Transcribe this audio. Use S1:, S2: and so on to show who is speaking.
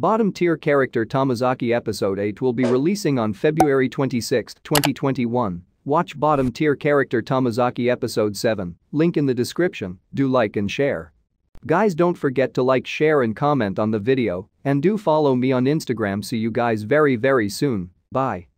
S1: Bottom Tier Character Tomozaki Episode 8 will be releasing on February 26, 2021. Watch Bottom Tier Character Tomozaki Episode 7, link in the description. Do like and share. Guys, don't forget to like, share and comment on the video, and do follow me on Instagram. See you guys very soon. Bye.